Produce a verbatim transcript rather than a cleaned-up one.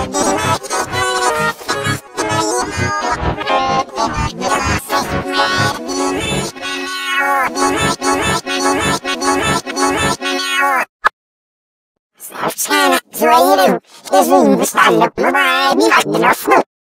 Zawsze na złej jest im wystanie, próbaj mi chodź na